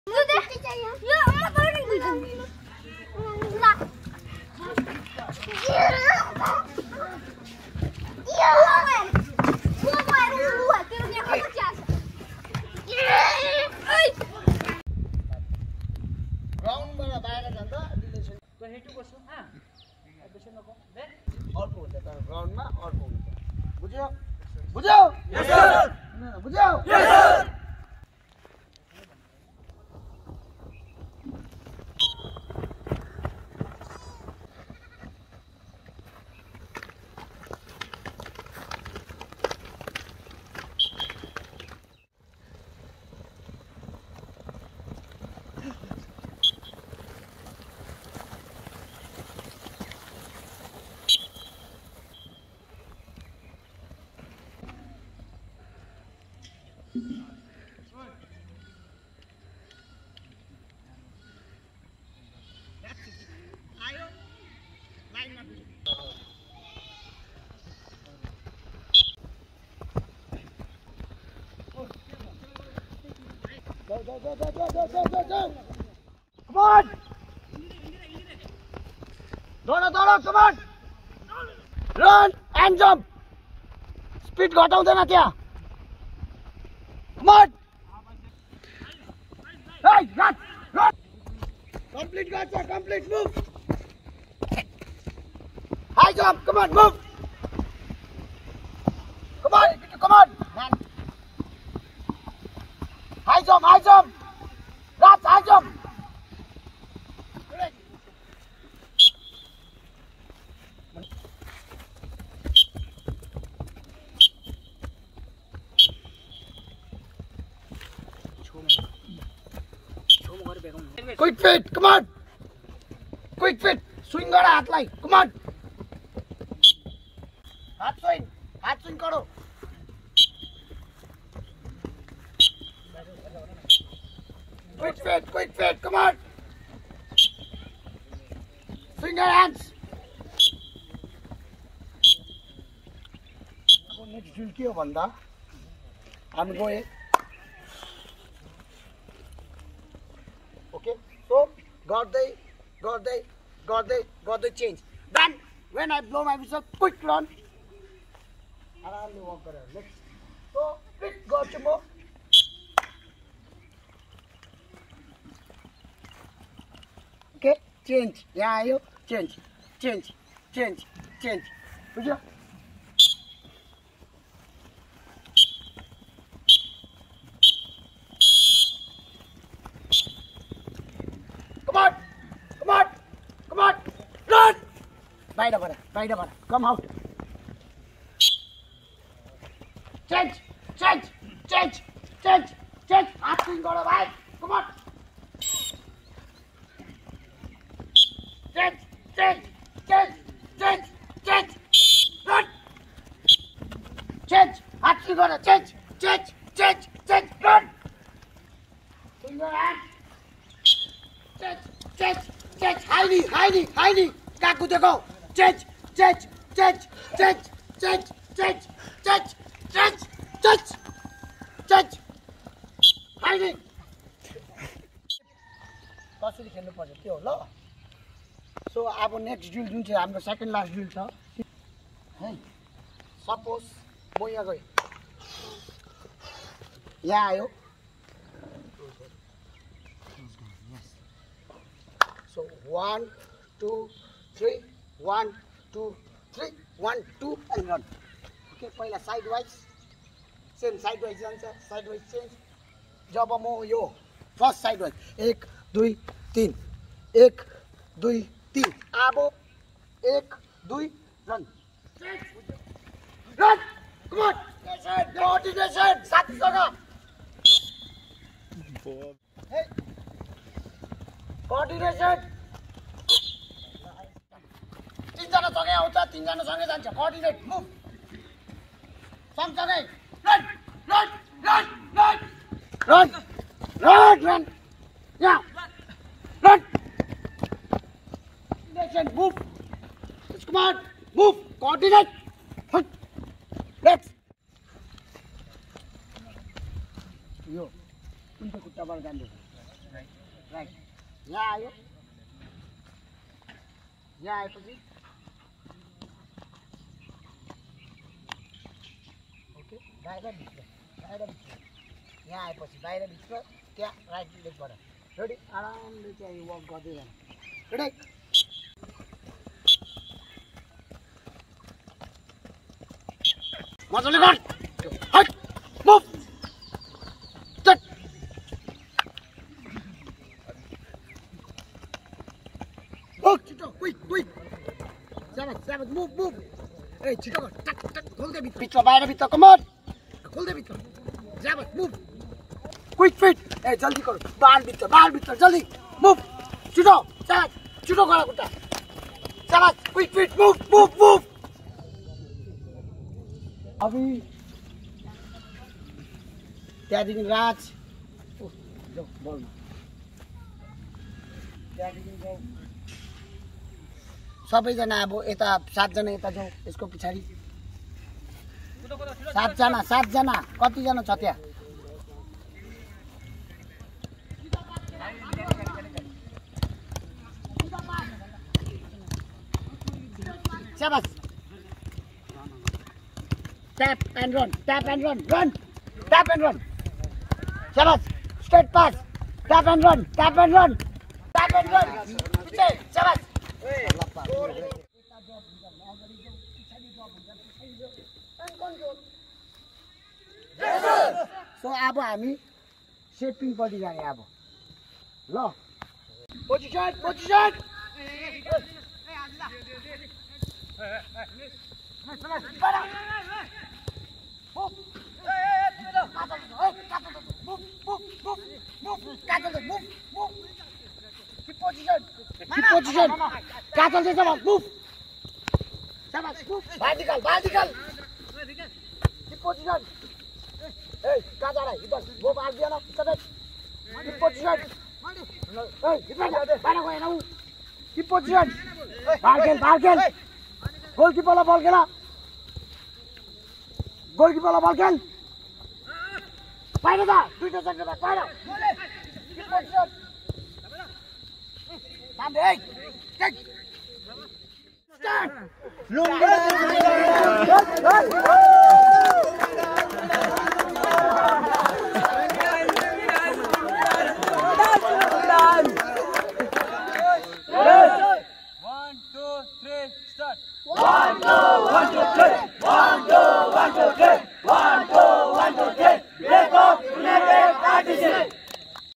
ग्राउन्डमा अर्को हुन्छ बुझ्यो बुझ्यो यस सर बुझ्यो yes sir Go. Come on. Dora, come on. Run and jump. Speed घटाउँदैन त्यहाँ. Come on. Hey, run. Complete gotcha, complete move. High jump, come on, move. Come on. Run. High jump. That's high jump. Quick feet, come on. Quick feet. Swing gara हातलाई. Come on. हात swing करो. Quick feet, come on. Swing your hands. Next drill के हो भन्दा I'm going. Okay, so got the change. Then when I blow my whistle, quick run. Around the walk around. Next. So quick got your more. Okay, change. Yeah, you change. Would you? Come on, run! Bite about. Come out. Change. Asking got a bite. Come on. Change. Run. Change. Asking got a change. Run. Swing your hand. Change. High. Kaku dekho. Change. High. कसरी खेल्नु पर्छ त्यो ल so अब next drill जुन चाहिँ हाम्रो second last drill छ है सपोज म यहाँ गएँ यहाँ आयो सो 1 2 3 1 2 3 1 2 and run ओके पहिला side wise same side wise जान्छ साइड वाइज चेन्ज जब म यो फर्स्ट साइड वाइज 1 2 3 1 2 3 अब 1 2 रन कम ऑन कोऑर्डिनेसन साथीसँग कोऑर्डिनेसन तीनजना सँगै आउँछ तीनजना सँगै जान्छ कोऑर्डिनेट मुभ सँगसँगै रन या run move come on move coordinate let's यो कुन चाहिँ खुट्टाबाट जान्दै राइट यहाँ आयो यहाँ आएपछि ओके बाहिर भित्र यहाँ आएपछि बाहिर भित्र त्यहाँ राइट लेगबाट रेडी आरामले चाहिँ वक गर्दै जानु रेडी मजाले गर हट मुभ चट मुभ छिटो क्विक साबास मुभ ए छिटो गर टक टक खोल्दै भित्र बाहिर कमन खोल्दै भित्र साबास मुभ क्विक फिट ए जल्दी गर बाहर भित्र जल्दी मुभ छिटो साबास छिटो गर खुट्टा साबास क्विक फिट मुभ अभी त्यहाँदेखि राज जाऊ बलमा त्यहाँदेखि जाऊ सबैजना अब यता 7 जना यता जाऊ यसको पछाडि 7 जना कतिजना छ त्यहाँ शाबास tap and run शाबास straight pass tap and run पीछे शाबास सो अब हामी सेपिङ पट्टि जाने अब ल पोजिसन Position. Katal से सब move. शाबाश move. बाहर निकाल. Keep position. Hey, कहाँ जा रहा है? इधर. वो बाहर दिया ना. इधर. Keep position. Hey, इधर. बाहर गया ना वो. Keep position. बाहर खेल. Goalkeeper ला बॉल खेला. बाहर जा. दुईटा सेन्टर ब्याक बाहर. Keep position. Hey, take. Start.